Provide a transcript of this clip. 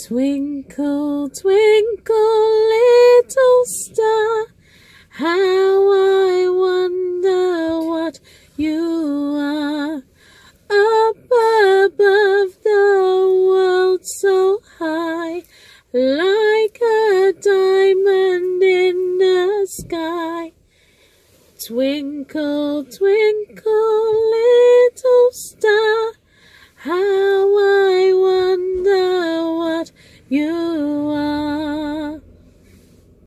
Twinkle, twinkle, little star, how I wonder what you are. Up above the world so high, like a diamond in the sky. Twinkle, twinkle,